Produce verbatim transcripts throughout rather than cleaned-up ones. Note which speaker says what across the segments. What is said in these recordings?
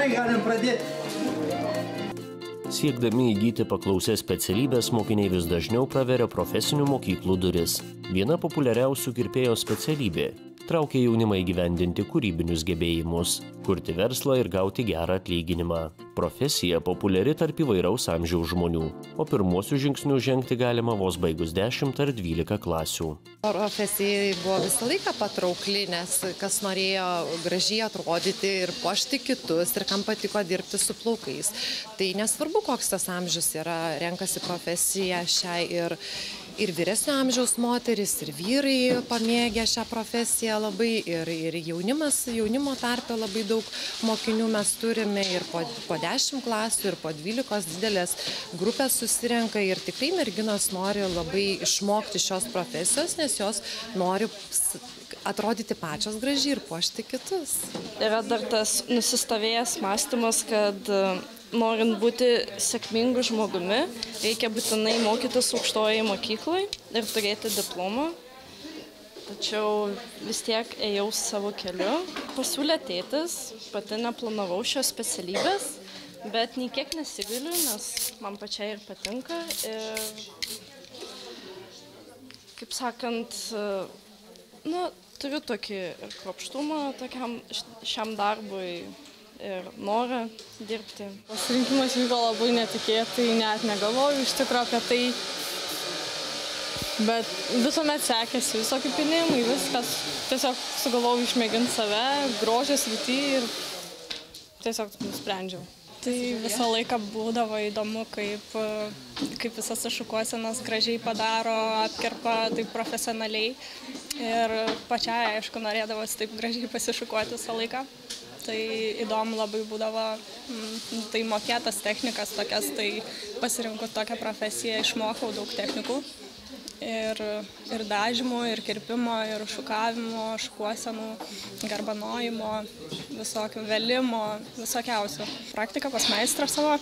Speaker 1: Gerai, galim pradėti.
Speaker 2: Siekdami įgyti paklausias specialybės, mokiniai vis dažniau praveria profesinių mokyklų duris. Viena populiariausių kirpėjo specialybė traukia jaunimą įgyvendinti kūrybinius gebėjimus, kurti verslą ir gauti gerą atlyginimą. Profesija populiari tarp įvairaus amžiaus žmonių, o pirmuosius žingsnius žengti galima vos baigus dešimt ar dvylika klasių.
Speaker 3: Profesija buvo visą laiką patraukli, nes kas norėjo gražiai atrodyti ir puošti kitus, ir kam patiko dirbti su plaukais. Tai nesvarbu, koks tas amžius yra, renkasi profesiją šią ir, ir vyresnio amžiaus moteris, ir vyrai pamėgę šią profesiją labai, ir, ir jaunimas, jaunimo tarpe labai daug mokinių mes turime, ir po, po dešimt klasių, ir po dvylikos didelės grupės susirenka, ir tikrai merginos nori labai išmokti šios profesijos, nes jos nori atrodyti pačios gražiai ir puošti kitus.
Speaker 4: Yra dar tas nusistovėjęs mąstymas, kad norint būti sėkmingu žmogumi, reikia būtinai mokytis aukštojoje mokykloje ir turėti diplomą. Tačiau vis tiek ėjau savo keliu. Pasiūlė tėtis, pati neplanavau šios specialybės, bet nei kiek nesigailiu, nes man pačiai ir patinka. Ir, kaip sakant, nu, turiu tokį ir kruopštumą tokiam šiam darbui ir norą dirbti.
Speaker 5: Pasirinkimas vyko labai netikėtai, net negalvoju iš tikrųjų apie tai, bet visuomet sekėsi, visokie pinimai, viskas. Tiesiog sugalvojau išmėginti save, grožio srity ir tiesiog nusprendžiau. Tai visą laiką būdavo įdomu, kaip, kaip visas šukuosenas gražiai padaro, apkerpa taip profesionaliai. Ir pačiai, aišku, norėdavosi taip gražiai pasišukuoti visą laiką. Tai įdomu labai būdavo, tai mokėtas technikas tokias, tai pasirinkau tokią profesiją, išmokau daug technikų. Ir, ir dažymo, ir kirpimo, ir šukavimo, šukuosenų, garbanojimo, visokių velimo, visokiausių. Praktika pas meistrą savo,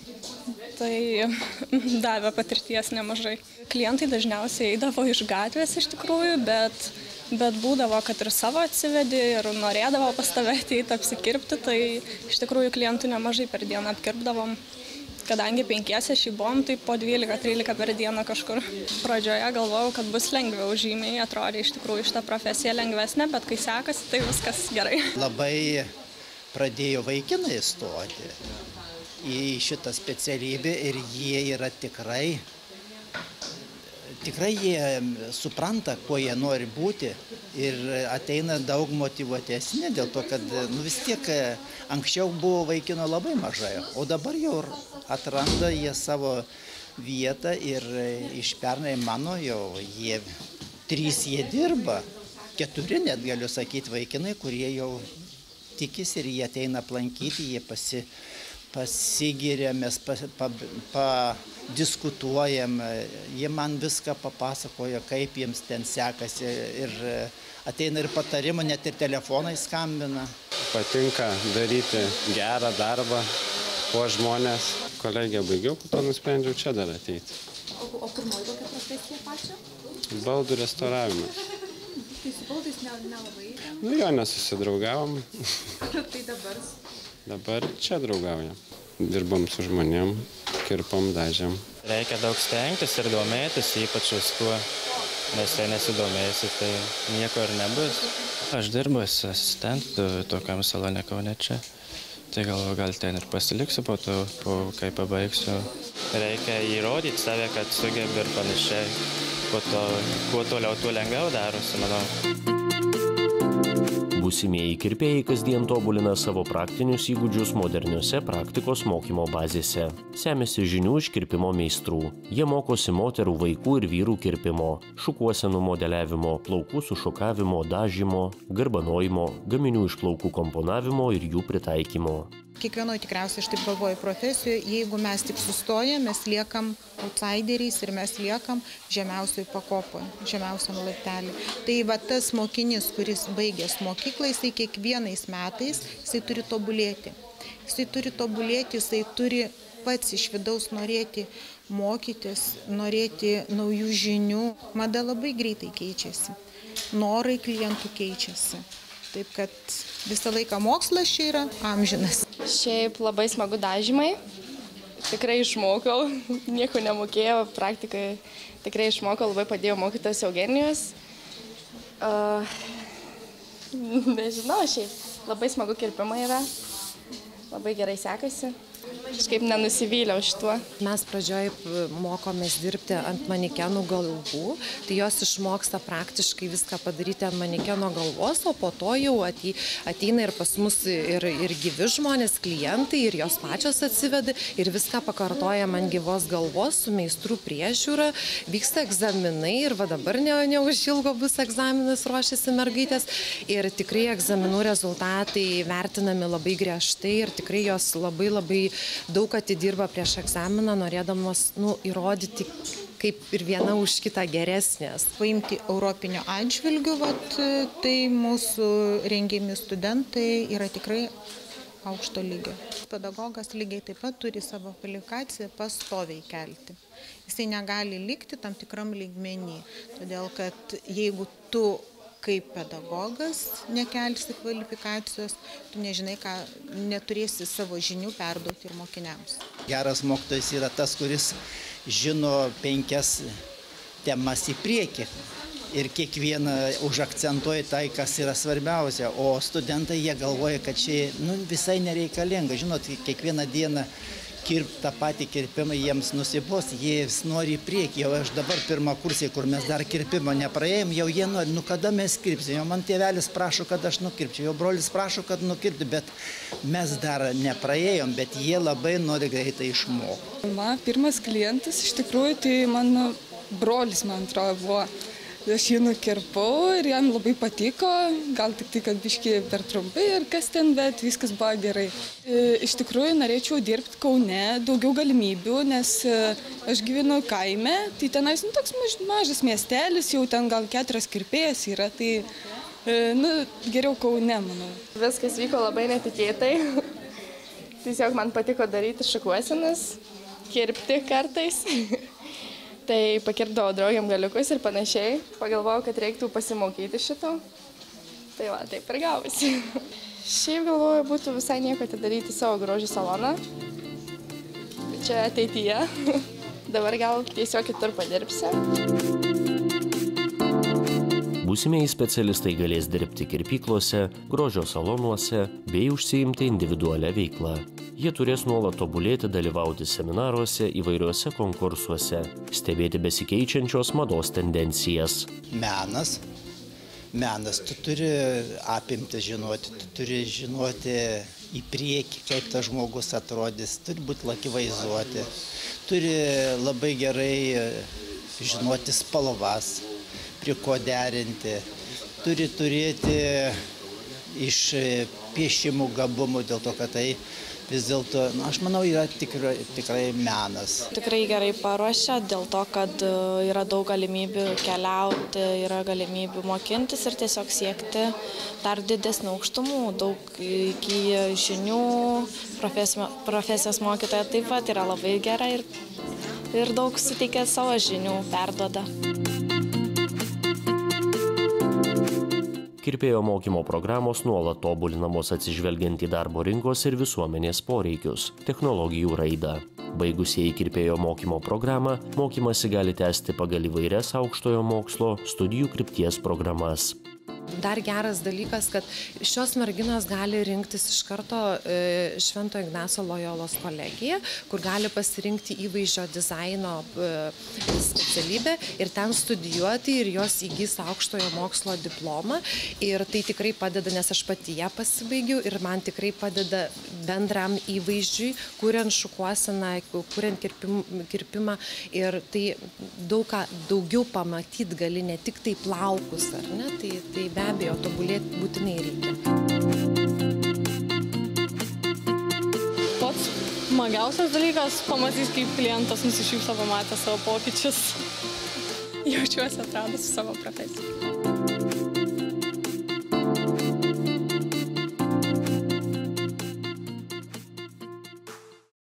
Speaker 5: tai davė patirties nemažai. Klientai dažniausiai eidavo iš gatvės iš tikrųjų, bet, bet būdavo, kad ir savo atsivedi ir norėdavo pas tave ateiti apsikirpti, tai iš tikrųjų klientų nemažai per dieną apkirpdavom. Kadangi penkiese šį buvom, tai po dvylika trylika per dieną kažkur. Pradžioje galvojau, kad bus lengviau žymiai, atrodė iš tikrųjų šitą profesiją lengvesnė, bet kai sekasi, tai viskas gerai.
Speaker 6: Labai pradėjo vaikinai stoti į šitą specialybę ir jie yra tikrai, tikrai jie supranta, kuo jie nori būti ir ateina daug motyvuotesni dėl to, kad nu, vis tiek anksčiau buvo vaikino labai mažai, o dabar jau atranda jie savo vietą ir iš pernai mano jau jie, trys jie dirba, keturi net galiu sakyti vaikinai, kurie jau tikisi ir jie ateina aplankyti, jie pasi, pasigiria, mes pa, pa, pa, diskutuojam, jie man viską papasakoja, kaip jiems ten sekasi ir ateina ir patarimų, net ir telefonai skambina.
Speaker 7: Patinka daryti gerą darbą, po žmonės. Kolegiją baigiau, po to nusprendžiau čia dar ateiti.
Speaker 8: O, o pirmoji kokia profesija pačia?
Speaker 7: Baldų restauravimas.
Speaker 8: Tai su baldais nelabai? Ne
Speaker 7: nu jo, nesusidraugavom.
Speaker 8: Tai dabar?
Speaker 7: Dabar čia draugaujam. Dirbam su žmonėm, kirpam, dažėm.
Speaker 9: Reikia daug stengtis ir domėtis, ypač viskuo, nes tai nesidomėsi, tai nieko ir nebus. Aš dirbu asistentu tokiam salone Kaune čia, tai galvoju, gal ten ir pasiliksiu po to, po kai pabaigsiu. Reikia įrodyti save, kad sugebi ir panašiai, po to, kuo toliau, tuo lengviau darosi, manau.
Speaker 2: Būsimieji kirpėjai kasdien tobulina savo praktinius įgūdžius moderniose praktikos mokymo bazėse. Semiasi žinių iš kirpimo meistrų. Jie mokosi moterų, vaikų ir vyrų kirpimo, šukuosenų modeliavimo, plaukų sušukavimo, dažymo, garbanojimo, gaminių iš plaukų komponavimo ir jų pritaikymo.
Speaker 10: Kiekvienoje tikriausiai, aš taip galvoju, profesijoje, jeigu mes tik sustojame, mes liekam outsideriais ir mes liekam žemiausioj pakopoje, žemiausiam laiptelį. Tai va tas mokinys, kuris baigęs mokyklą, jisai kiekvienais metais, jisai turi tobulėti. Jisai turi tobulėti, jisai turi pats iš vidaus norėti mokytis, norėti naujų žinių. Mada labai greitai keičiasi, norai klientų keičiasi. Taip kad visą laiką mokslas čia yra amžinas.
Speaker 4: Šiaip labai smagu dažymai. Tikrai išmokau, nieko nemokėjau, praktikai tikrai išmokau, labai padėjo mokytojas Eugenijus. Uh, nežinau, šiaip labai smagu kirpimai yra, labai gerai sekasi. Kažkaip nenusivyliau šituo.
Speaker 3: Mes pradžioj mokomės dirbti ant manekenų galvų, tai jos išmoksta praktiškai viską padaryti ant manekeno galvos, o po to jau ateina ir pas mus ir, ir gyvi žmonės, klientai, ir jos pačios atsiveda ir viską pakartojam ant gyvos galvos su meistrų priežiūra, vyksta egzaminai ir va dabar ne, neužilgo bus egzaminas, ruošiasi mergaitės ir tikrai egzaminų rezultatai vertinami labai griežtai ir tikrai jos labai labai daug atidirba prieš egzaminą, norėdamos nu, įrodyti, kaip ir viena už kitą geresnės.
Speaker 10: Paimti europinio atžvilgių, vat, tai mūsų rengiami studentai yra tikrai aukšto lygio. Pedagogas lygiai taip pat turi savo kvalifikaciją pastoviai kelti. Jisai negali likti tam tikram lygmenį, todėl kad jeigu tu kaip pedagogas nekelsi kvalifikacijos, tu nežinai, ką neturėsi savo žinių perduoti ir mokiniams.
Speaker 6: Geras mokytojas yra tas, kuris žino penkias temas į priekį ir kiekvieną užakcentuoja tai, kas yra svarbiausia, o studentai jie galvoja, kad čia nu, visai nereikalinga. Žinot, kiekvieną dieną kirpti tą patį kirpimą jiems nusibos, jie nori į priekį. Jau aš dabar pirmą kursį, kur mes dar kirpimo nepraėjom, jau jie nori, nu kada mes kirpsim. Jau man tėvelis prašo, kad aš nukirpčiau, jau brolis prašo, kad nukirpti, bet mes dar nepraėjom, bet jie labai nori greitai išmokti.
Speaker 1: Man pirmas klientas iš tikrųjų tai mano brolis, man atrodo, buvo. Aš jį nukirpau ir jam labai patiko, gal tik tai, kad biški per trumpai ir kas ten, bet viskas buvo gerai. Iš tikrųjų, norėčiau dirbti Kaune, daugiau galimybių, nes aš gyvenu kaime, tai tenais nu, toks mažas miestelis, jau ten gal keturias kirpėjas yra, tai nu, geriau Kaune, manau.
Speaker 4: Viskas vyko labai netikėtai. Tiesiog man patiko daryti šukuosenas, kirpti kartais. Tai pakirpdavau draugiam galiukus ir panašiai. Pagalvojau, kad reiktų pasimokyti šito. Tai va, taip ir gavosi. Šiaip galvoju, būtų visai nieko atidaryti savo grožio saloną. Čia ateityje. Dabar gal tiesiog kitur padirbsiu.
Speaker 2: Būsimieji specialistai galės dirbti kirpyklose, grožio salonuose bei užsiimti individualią veiklą. Jie turės nuolat tobulėti, dalyvauti seminaruose, įvairiuose konkursuose, stebėti besikeičiančios mados tendencijas.
Speaker 6: Menas. Menas, tu turi apimti žinoti, tu turi žinoti į priekį, kaip tas žmogus atrodys, turi būti akivaizduoti, turi labai gerai žinoti spalvas, prie ko derinti, turi turėti iš piešimų gabumų, dėl to, kad tai vis dėlto, nu, aš manau, yra tikrai, tikrai menas.
Speaker 4: Tikrai gerai paruošia, dėl to, kad yra daug galimybių keliauti, yra galimybių mokintis ir tiesiog siekti dar didesnių aukštumų. Daug įgyja žinių, profesijos mokytoja taip pat yra labai gera ir, ir daug suteikia savo žinių, perduoda.
Speaker 2: Kirpėjo mokymo programos nuolat tobulinamos atsižvelgiant į darbo rinkos ir visuomenės poreikius, technologijų raidą. Baigusieji kirpėjo mokymo programą, mokymasi gali tęsti pagal įvairias aukštojo mokslo studijų krypties programas.
Speaker 3: Dar geras dalykas, kad šios merginos gali rinktis iš karto Švento Ignaco Lojolos kolegiją, kur gali pasirinkti įvaizdžio dizaino specialybę ir ten studijuoti ir jos įgys aukštojo mokslo diplomą. Ir tai tikrai padeda, nes aš pati ją pasibaigiau ir man tikrai padeda bendram įvaizdžiui, kuriant šukuoseną, kuriant kirpimą. Ir tai daug ką daugiau pamatyti gali, ne tik tai plaukus, ar ne? Tai, tai be abejo, tobulėti būtinai reikia.
Speaker 5: Pats smagiausias dalykas pamatys, kaip klientas nusišypso pamatę savo pokyčius. Jaučiuosi atradus savo profesiją.